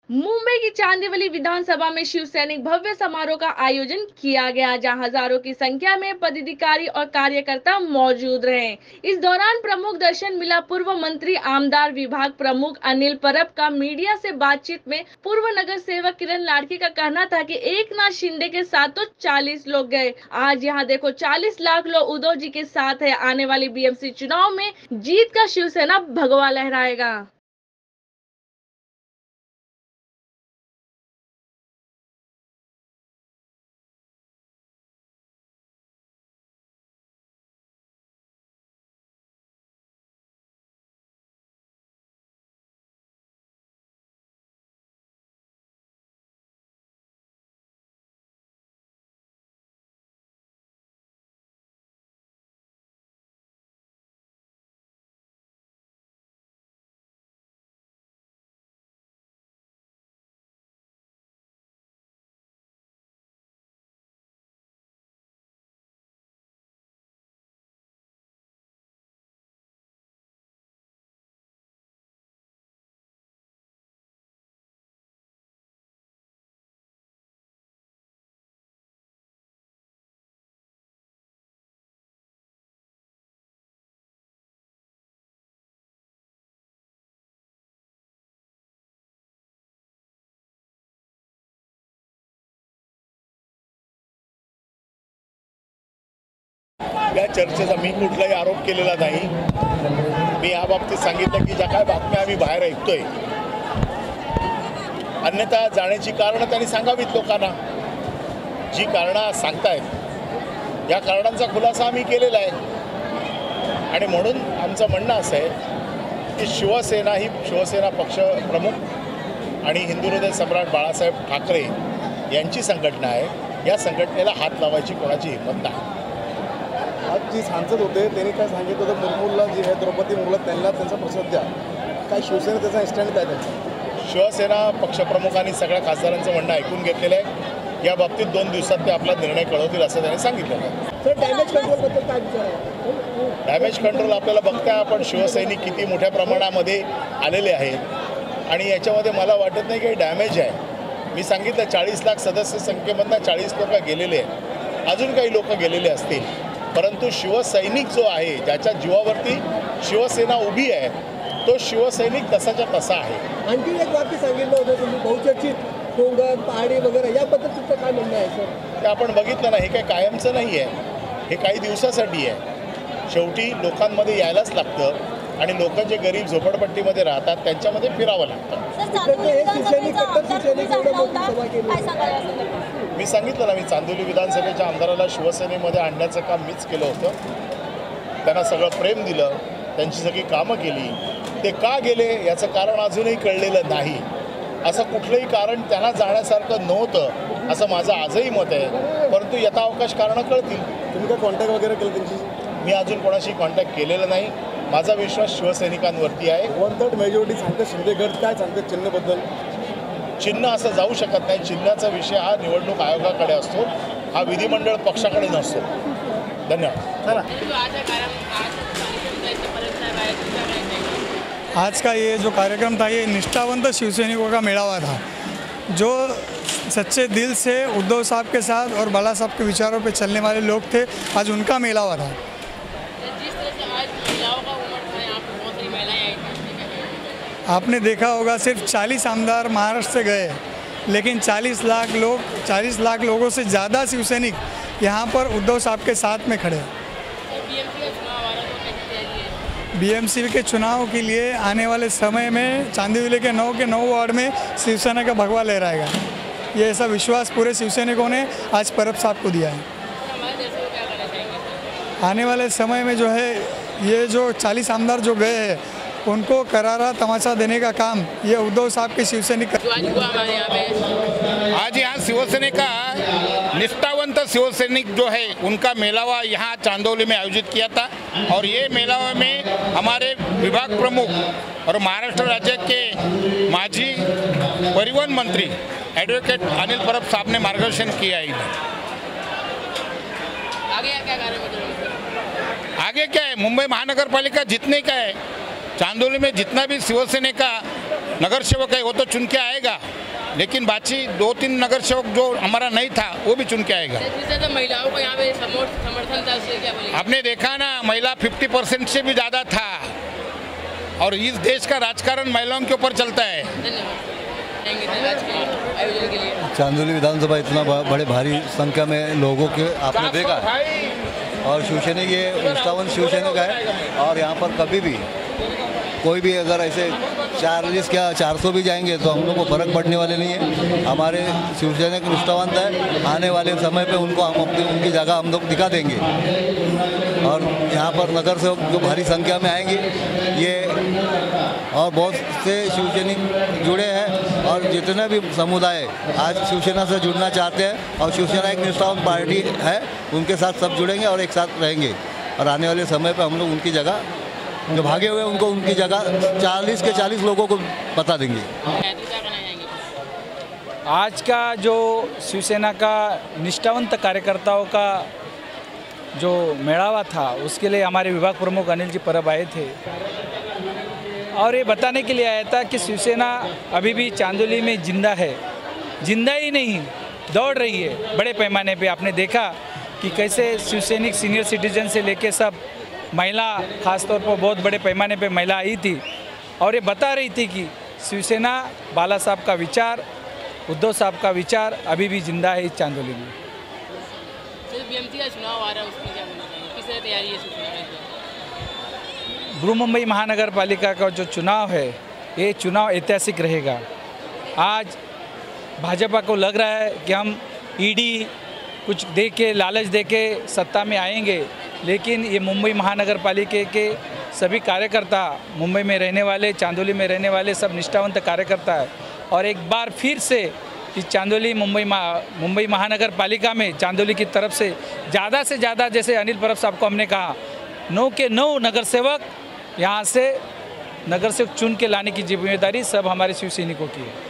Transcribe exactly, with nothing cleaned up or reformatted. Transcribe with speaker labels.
Speaker 1: मुंबई की चांदीवली विधानसभा में शिव सैनिक भव्य समारोह का आयोजन किया गया, जहां हजारों की संख्या में पदाधिकारी और कार्यकर्ता मौजूद रहे। इस दौरान प्रमुख दर्शन मिला पूर्व मंत्री आमदार विभाग प्रमुख अनिल परब का। मीडिया से बातचीत में पूर्व नगर सेवक किरण लाड़की का कहना था कि एक नाथ शिंदे के साथ तो चालीस लोग गए, आज यहाँ देखो चालीस लाख लोग उद्धव जी के साथ है। आने वाली बीएमसी चुनाव में जीत का शिवसेना भगवा लहराएगा।
Speaker 2: या चर्चेचा मी कुठलाही आरोप केलेला नाही। मी या बाबतीत सांगितलं की ज्या काय बातम्या आम्ही बाहेर ऐकतोय, अन्यथा जाण्याची कारणं त्यांनी सांगावीत लोकांना। जी कारणं सांगतायत या कारणांचा खुलासा आम्ही केलेला आहे आणि म्हणून आमचं म्हणणं असं आहे की शिवसेना ही शिवसेना पक्ष प्रमुख आणि हिंदू हृदय सम्राट बाळासाहेब ठाकरे यांची संघटना आहे। या संघटनेला हात लावायची कोणाची हिंमत नाही।
Speaker 3: आज जी सांसद होते त्यांनी काय सांगितलं होतं, मुर्मूला जी आहे द्रौपदी मुर्मू त्यांना त्यांचा प्रसाद द्या, काय शिवसेना त्याचा स्टँड काय त्यांचा?
Speaker 2: शिवसेना पक्षप्रमुखांनी सगळ्या खासदारांचं म्हणणं ऐकून घेतलेलं आहे। या बाबतीत दोन दिवसात ते आपला निर्णय कळवतील असं त्यांनी सांगितलं आहे।
Speaker 3: सर, डॅमेज कंट्रोलबद्दल काय विचार आहे?
Speaker 2: डॅमेज कंट्रोल आपल्याला बघताय आपण, शिवसैनिक किती मोठ्या प्रमाणामध्ये आलेले आहेत आणि याच्यामध्ये मला वाटत नाही की डॅमेज आहे। मी सांगितलं चाळीस लाख सदस्य संख्येमधनं चाळीस लोक गेलेले आहेत, अजून काही लोक गेलेले असतील, परंतु शिवसैनिक जो आहे, ज्याच्या जीवावरती शिवसेना उभी आहे, तो शिवसैनिक तसाच्या तसा आहे।
Speaker 3: आणखी एक वाक्य सांगितलं होतं तुम्ही, बहुचर्चित डोंगर पहाडी वगैरे, याबद्दल तुमचं काय म्हणणं आहे सर?
Speaker 2: ते आपण बघितलं नाही, हे काही कायमचं नाही आहे, हे काही दिवसासाठी आहे। शेवटी लोकांमध्ये यायलाच लागतं आणि लोक जे गरीब झोपडपट्टीमध्ये राहतात त्यांच्यामध्ये फिरावं लागतं। मी सांगितलं ना, मी चांदोली विधानसभेच्या आमदाराला शिवसेनेमध्ये आणण्याचं काम मीच केलं होतं। त्यांना सगळं प्रेम दिलं, त्यांची सगळी कामं केली। ते का गेले याचं कारण अजूनही कळलेलं नाही। असं कुठलंही कारण त्यांना जाण्यासारखं नव्हतं असं माझं आजही मत आहे, परंतु यथावकाश कारणं कळतील।
Speaker 3: तुम्ही काय कॉन्टॅक्ट वगैरे केलं त्यांची?
Speaker 2: मी अजून कोणाशी कॉन्टॅक्ट केलेला नाही। माझा विश्वास शिवसैनिकांवरती आहे।
Speaker 3: वन थर्ड मेजॉरिटी सांगते शिंदेगड, काय सांगते चिन्हाबद्दल?
Speaker 2: चिन्ह असं जाऊ शकत नाही। चिन्हाचा विषय हा निवडणूक आयोगाकडे असतो, हा विधिमंडळ पक्षाकडे नसतो। धन्यवाद।
Speaker 3: चला,
Speaker 4: आज का ये जो कार्यक्रम था, ये निष्ठावंत शिवसैनिकों का मेड़ावा था, जो सच्चे दिल से उद्धव साहब के साथ और बाला साहब के विचारों पे चलने वाले लोग थे। आज उनका मेलावा था। आपने देखा होगा सिर्फ चालीस आमदार महाराष्ट्र से गए, लेकिन चालीस लाख लोग चालीस लाख लोगों से ज़्यादा शिवसैनिक यहाँ पर उद्धव साहब के साथ में खड़े। बीएमसी के चुनाव के लिए आने वाले समय में चांदीवली के नौ के नौ वार्ड में शिवसेना का भगवा लहराएगा। ये ऐसा विश्वास पूरे शिवसैनिकों ने आज परब साहब को दिया है। आने वाले समय में जो है, ये जो चालीस आमदार जो गए हैं उनको करारा तमाचा देने का काम ये उद्धव साहब के शिवसैनिक कर...
Speaker 5: आज यहाँ शिवसेना का निष्ठावंत शिवसैनिक जो है उनका मेलावा यहाँ चांदौली में आयोजित किया था और ये मेलावा में हमारे विभाग प्रमुख और महाराष्ट्र राज्य के माजी परिवहन मंत्री एडवोकेट अनिल परब साहब ने मार्गदर्शन किया है।
Speaker 1: आगे क्या कार्यक्रम?
Speaker 5: आगे क्या है, मुंबई महानगर पालिका जितने का है, चांदौली में जितना भी शिवसेना का नगर सेवक है वो तो चुन के आएगा, लेकिन बाकी दो तीन नगर सेवक जो हमारा नहीं था वो भी चुन के आएगा।
Speaker 1: तो महिलाओं को यहाँ पे समर्थन था, उससे क्या बोलेंगे?
Speaker 5: आपने देखा ना, महिला पचास परसेंट से भी ज़्यादा था, और इस देश का राजकारण महिलाओं के ऊपर चलता है।
Speaker 6: चांदोली विधानसभा इतना बड़े भारी संख्या में लोगों के आपने देखा, और शिवसेना ये निष्ठावान शिवसेना का है, और यहाँ पर कभी भी कोई भी अगर ऐसे चालीस क्या चार सौ भी जाएंगे तो हम लोग को फर्क पड़ने वाले नहीं है। हमारे शिवसेना की निष्ठावंत है, आने वाले समय पे उनको हम अपनी उनकी जगह हम लोग दिखा देंगे। और यहाँ पर नगर सेवक जो भारी संख्या में आएंगे, ये और बहुत से शिवसैनिक जुड़े हैं, और जितने भी समुदाय आज शिवसेना से जुड़ना चाहते हैं और शिवसेना एक निष्ठावान पार्टी है, उनके साथ सब जुड़ेंगे और एक साथ रहेंगे। और आने वाले समय पर हम लोग उनकी जगह जो भागे हुए उनको उनकी जगह चालीस के चालीस लोगों को बता देंगे।
Speaker 7: आज का जो शिवसेना का निष्ठावंत कार्यकर्ताओं का जो मेड़ावा था, उसके लिए हमारे विभाग प्रमुख अनिल जी परब आए थे, और ये बताने के लिए आया था कि शिवसेना अभी भी चांदोली में जिंदा है। जिंदा ही नहीं, दौड़ रही है बड़े पैमाने पे। आपने देखा कि कैसे शिवसैनिक सीनियर सिटीजन से लेके सब महिला, खासतौर पर बहुत बड़े पैमाने पे महिला आई थी, और ये बता रही थी कि शिवसेना, बाला साहब का विचार, उद्धव साहब का विचार अभी भी जिंदा है इस चांदोली में।
Speaker 1: बीएमसी का चुनाव आ रहा है, उसकी क्या किस तरह तैयारी है शिवसेना?
Speaker 7: बृहन मुंबई महानगर पालिका का जो चुनाव है, ये चुनाव ऐतिहासिक रहेगा। आज भाजपा को लग रहा है कि हम ईडी कुछ दे के, लालच दे के सत्ता में आएंगे, लेकिन ये मुंबई महानगर पालिका के सभी कार्यकर्ता, मुंबई में रहने वाले, चांदोली में रहने वाले सब निष्ठावंत कार्यकर्ता है, और एक बार फिर से इस चांदोली मुंबई मुंबई महानगर पालिका में चांदोली की तरफ से ज़्यादा से ज़्यादा, जैसे अनिल परब साहब को हमने कहा, नौ के नौ नगर सेवक यहाँ से नगर सेवक चुन के लाने की जिम्मेदारी सब हमारे शिव सैनिकों की है।